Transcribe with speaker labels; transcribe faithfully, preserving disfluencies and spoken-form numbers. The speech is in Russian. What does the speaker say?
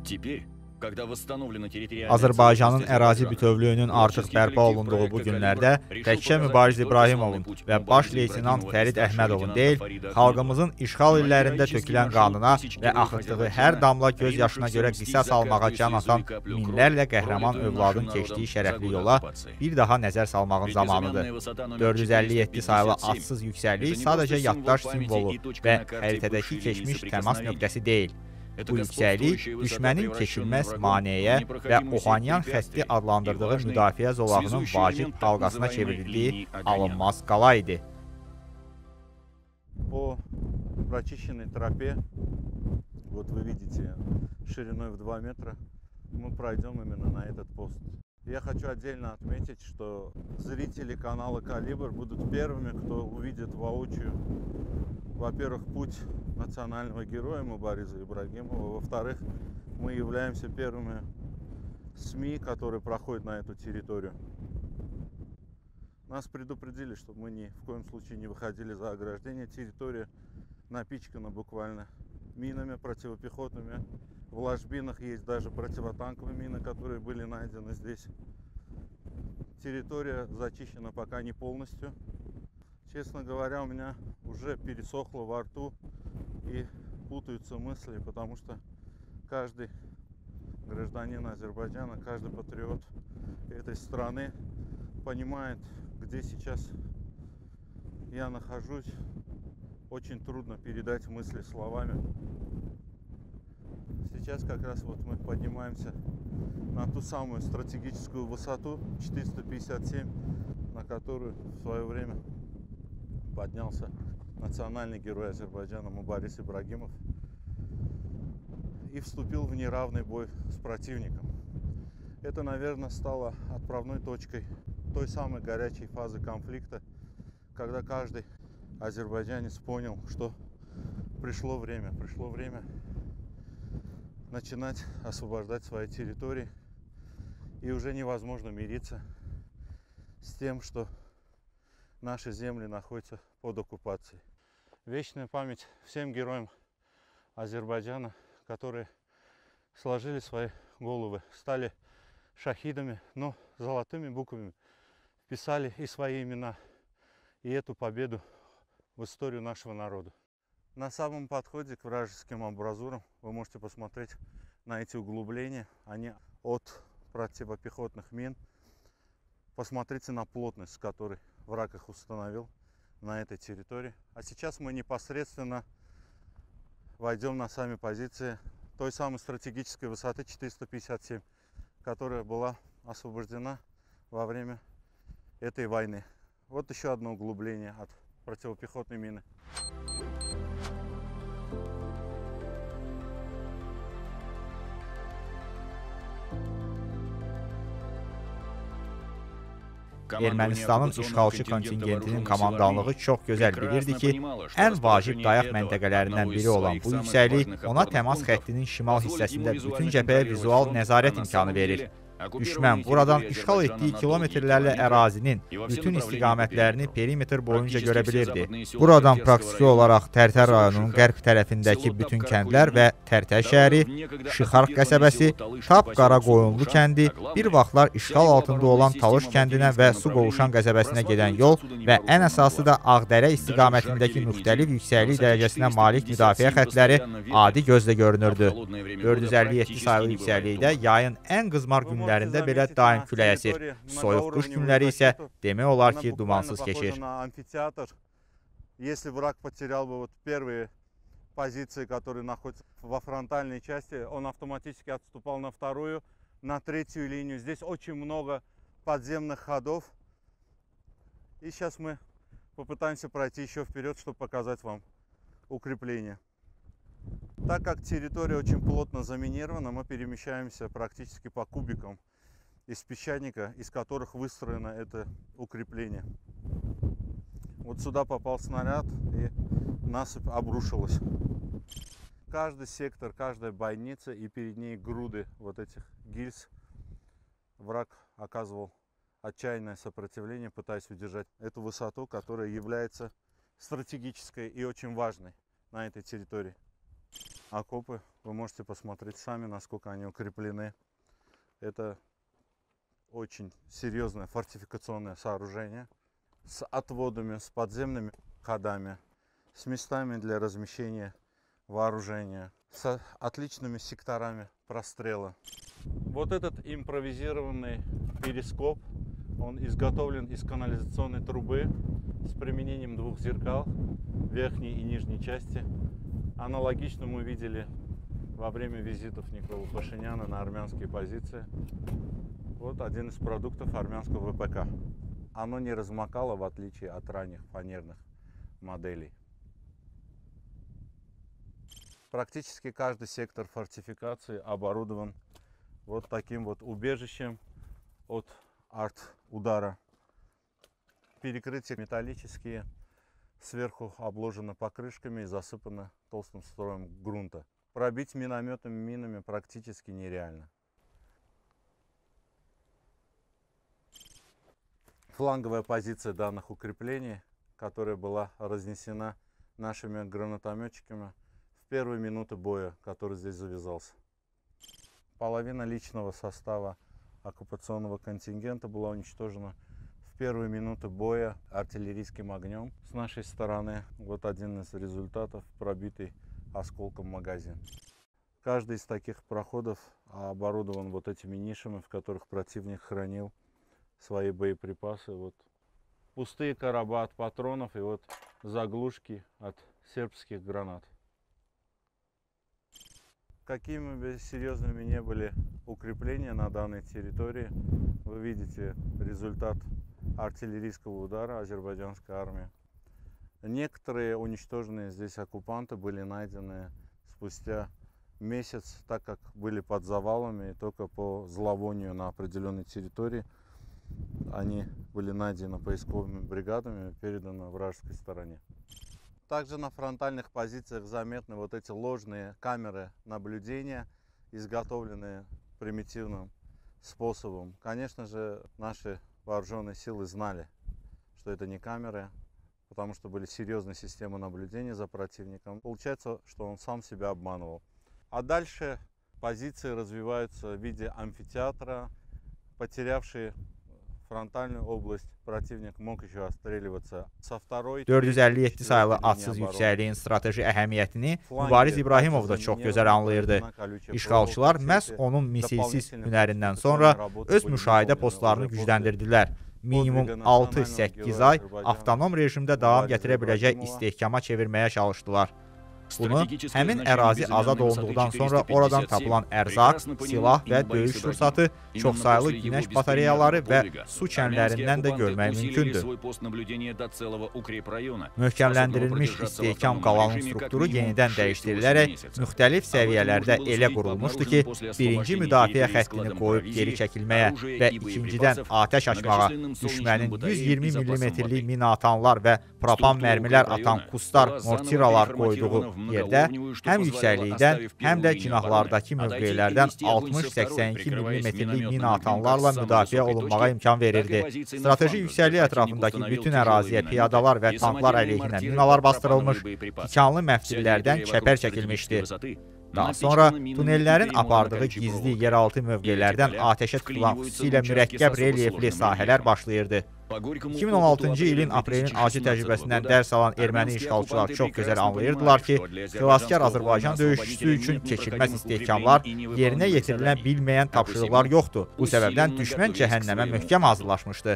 Speaker 1: Теперь, когда восстановлена территориальная
Speaker 2: Azərbaycanın
Speaker 1: целостность
Speaker 2: ərazi
Speaker 1: Azərbaycana,
Speaker 2: bütövlüyünün artıq
Speaker 1: Творческий
Speaker 2: bərpa
Speaker 1: коллектив
Speaker 2: olunduğu bu
Speaker 1: проекта
Speaker 2: günlərdə
Speaker 1: «Калибр» решил
Speaker 2: təkcə
Speaker 1: показать
Speaker 2: Mübariz
Speaker 1: не только
Speaker 2: İbrahimovun
Speaker 1: славный путь
Speaker 2: və baş
Speaker 1: Мубариза
Speaker 2: leytenant
Speaker 1: Ибрагимова и
Speaker 2: Fərid
Speaker 1: старшего
Speaker 2: Əhmədovun
Speaker 1: лейтенанта
Speaker 2: deyil,
Speaker 1: Фарида Ахмедова,
Speaker 2: xalqımızın işğal
Speaker 1: но и
Speaker 2: illərində
Speaker 1: героический
Speaker 2: tökülən
Speaker 1: маршрут
Speaker 2: qanına
Speaker 1: тысяч
Speaker 2: və
Speaker 1: героев
Speaker 2: axıtdığı
Speaker 1: Азербайджана,
Speaker 2: hər damla göz
Speaker 1: ринувшихся
Speaker 2: yaşına görə
Speaker 1: мстить
Speaker 2: qisas
Speaker 1: за
Speaker 2: almağa
Speaker 1: каждую
Speaker 2: can
Speaker 1: слезу
Speaker 2: atan
Speaker 1: и каплю
Speaker 2: minlərlə
Speaker 1: крови,
Speaker 2: qəhrəman
Speaker 1: пролитую
Speaker 2: övladın
Speaker 1: нашим
Speaker 2: keçdiyi
Speaker 1: народом за
Speaker 2: şərəfli
Speaker 1: годы
Speaker 2: yola
Speaker 1: оккупации.
Speaker 2: bir daha nəzər salmağın
Speaker 1: Ведь
Speaker 2: zamanıdır.
Speaker 1: безымянная высота номер
Speaker 2: dörd yüz əlli yeddi sayılı
Speaker 1: четыреста пятьдесят семь
Speaker 2: adsız
Speaker 1: это
Speaker 2: yüksəklik
Speaker 1: не
Speaker 2: sadəcə
Speaker 1: просто символ
Speaker 2: yaddaş
Speaker 1: памяти
Speaker 2: simvolu
Speaker 1: и точка
Speaker 2: və
Speaker 1: на карте
Speaker 2: xəritədəki
Speaker 1: бывшей
Speaker 2: keçmiş
Speaker 1: линии
Speaker 2: təmas
Speaker 1: соприкосновения.
Speaker 2: nöqtəsi deyil.
Speaker 1: Это
Speaker 2: Bu yüksəklik
Speaker 1: господствующая высота,
Speaker 2: düşmənin
Speaker 1: превращенная
Speaker 2: keçilməz
Speaker 1: врагом в
Speaker 2: maneəyə və
Speaker 1: непроходимую сеть
Speaker 2: Ohanyan
Speaker 1: препятствий
Speaker 2: xətti adlandırdığı
Speaker 1: и важный
Speaker 2: müdafiə zolağının
Speaker 1: связующий
Speaker 2: vacib
Speaker 1: элемент так
Speaker 2: halqasına
Speaker 1: называемой
Speaker 2: çevrildiyi
Speaker 1: линии огня.
Speaker 2: alınmaz qala idi.
Speaker 3: По прочищенной тропе, вот вы видите, шириной в два метра, мы пройдем именно на этот пост. Я хочу отдельно отметить, что зрители канала «Калибр» будут первыми, кто увидит воочию, во-первых, путь национального героя Мубариза Ибрагимова, во-вторых, мы являемся первыми СМИ, которые проходят на эту территорию. Нас предупредили, чтобы мы ни в коем случае не выходили за ограждение. Территория напичкана буквально минами противопехотными. В ложбинах есть даже противотанковые мины, которые были найдены здесь. Территория зачищена пока не полностью. Честно говоря, у меня уже пересохло во рту и путаются мысли, потому что каждый гражданин Азербайджана, каждый патриот этой страны понимает, где сейчас я нахожусь. Очень трудно передать мысли словами. Сейчас как раз вот мы поднимаемся на ту самую стратегическую высоту четыреста пятьдесят семь, на которую в свое время поднялся национальный герой Азербайджана Мубариз Ибрагимов и вступил в неравный бой с противником. Это, наверное, стало отправной точкой той самой горячей фазы конфликта, когда каждый азербайджанец понял, что пришло время, пришло время начинать освобождать свои территории, и уже невозможно мириться с тем, что наши земли находятся под оккупацией. Вечная память всем героям Азербайджана, которые сложили свои головы, стали шахидами, но золотыми буквами вписали и свои имена, и эту победу в историю нашего народа. На самом подходе к вражеским амбразурам вы можете посмотреть на эти углубления. Они от противопехотных мин. Посмотрите на плотность, с которой враг их установил на этой территории. А сейчас мы непосредственно войдем на сами позиции той самой стратегической высоты четыреста пятьдесят семь, которая была освобождена во время этой войны. Вот еще одно углубление от противопехотной мины.
Speaker 2: Ermənistanın işğalçı kontingentinin komandanlığı çox gözəl bilirdi ki, ən vacib dayaq məntəqələrindən biri olan bu yüksəklik ona təmas xəttinin şimal hissəsində bütün cəbhəyə vizual nəzarət imkanı verir. Düşmən buradan işğal etdiyi kilometrlərlə ərazinin bütün istiqamətlərini perimetr boyunca görə bilirdi. Buradan praktiki olaraq Tərtər rayonunun qərb tərəfindəki bütün kəndlər və Tərtər şəhəri, Şıxarx qəsəbəsi, Tap Qaraqoyunlu kəndi, bir vaxtlar işğal altında olan Talış kəndinə və Su Qovuşan qəsəbəsinə gedən yol və ən əsası da Ağdərə istiqamətindəki müxtəlif yüksəklik dərəcəsinə malik müdafiə xəttləri adi gözlə görünürdü. dörd yüz əlli yeddi sayılı yüksəklikdə yayın ən qızmar günləri günlərində belə daim külək əsir. Soyuq qış günləri isə demək olar ki, dumansız keçir.
Speaker 3: Если враг потерял бы вот первые позиции, которые находятся во фронтальной части, он автоматически отступал на вторую, на третью линию. Здесь очень много подземных ходов. И сейчас мы попытаемся пройти еще вперед, чтобы показать вам укрепление. Так как территория очень плотно заминирована, мы перемещаемся практически по кубикам из песчаника, из которых выстроено это укрепление. Вот сюда попал снаряд, и насыпь обрушилась. Каждый сектор, каждая бойница, и перед ней груды вот этих гильз. Враг оказывал отчаянное сопротивление, пытаясь удержать эту высоту, которая является стратегической и очень важной на этой территории. Окопы вы можете посмотреть сами, насколько они укреплены. Это очень серьезное фортификационное сооружение с отводами, с подземными ходами, с местами для размещения вооружения, с отличными секторами прострела. Вот этот импровизированный перископ, он изготовлен из канализационной трубы с применением двух зеркал верхней и нижней части. Аналогично мы видели во время визитов Никола Пашиняна на армянские позиции. Вот один из продуктов армянского ВПК. Оно не размокало, в отличие от ранних фанерных моделей. Практически каждый сектор фортификации оборудован вот таким вот убежищем от арт-удара. Перекрытия металлические, сверху обложено покрышками и засыпано толстым слоем грунта. Пробить минометами, минами практически нереально. Фланговая позиция данных укреплений, которая была разнесена нашими гранатометчиками в первые минуты боя, который здесь завязался. Половина личного состава оккупационного контингента была уничтожена в первые минуты боя артиллерийским огнем с нашей стороны. Вот один из результатов: пробитый осколком магазин. Каждый из таких проходов оборудован вот этими нишами, в которых противник хранил свои боеприпасы. Вот пустые короба от патронов и вот заглушки от сербских гранат. Какими бы серьезными не были укрепления на данной территории, вы видите результат артиллерийского удара азербайджанской армии. Некоторые уничтоженные здесь оккупанты были найдены спустя месяц, так как были под завалами, и только по зловонию на определенной территории они были найдены поисковыми бригадами и переданы вражеской стороне. Также на фронтальных позициях заметны вот эти ложные камеры наблюдения, изготовленные примитивным способом. Конечно же, наши вооруженные силы знали, что это не камеры, потому что были серьезные системы наблюдения за противником. Получается, что он сам себя обманывал. А дальше позиции развиваются в виде амфитеатра. Потерявшие frontальную область противник mог еще отстреливаться со второй.
Speaker 2: dörd yüz əlli yeddi sayılı atsız yüksəkliyin strateji əhəmiyyətini Mübariz İbrahimov da çox gözəl anlayırdı. İşğalçılar məhz onun misilsiz hünərindən sonra öz müşahidə postlarını gücləndirdilər. Minimum altı səkkiz ay avtonom rejimdə davam gətirə biləcək istehkama çevirməyə çalışdılar. Bunu həmin ərazi azad olunduqdan sonra oradan tapılan ərzaq, silah və döyüş sursatı, çoxsaylı günəş batareyaları və su kənlərindən də görmək mümkündür. Möhkəmləndirilmiş istehkam qalanın strukturu yenidən dəyişdirilərək müxtəlif səviyyələrdə elə qurulmuşdu ki, birinci müdafiə xəttini qoyub geri çəkilməyə və ikincidən atəş açmağa düşmənin yüz iyirmi millimetrlik mina atanlar və propan mərmilər atan kustar mortiralar qoyduğu yerdə həm yüksəklikdən, həm də cinahlardakı mövqelərdən altmış səksən iki millimetrlik mina atanlarla müdafiə olunmağa imkan verirdi. Strateji yüksəklik ətrafındakı bütün əraziyə piyadalar və tanklar əleyhinə minalar bastırılmış, tikanlı məftillərdən çəpər çəkilmişdi. Daha sonra tunellərin apardığı gizli yeraltı mövqelərdən atəşə tutulan xüsusilə mürəkkəb relyefli sahələr başlayırdı. iki min on altıncı ilin aprelin acı təcrübəsindən dərs alan erməni işğalçılar çox gözəl anlayırdılar ki, xilaskar Azərbaycan döyüşçüsü üçün keçilməz istehkamlar, yerinə yetirilən bilməyən tapşırıqlar yoxdur. Bu səbəbdən düşmən cəhənnəmə möhkəm hazırlaşmışdı.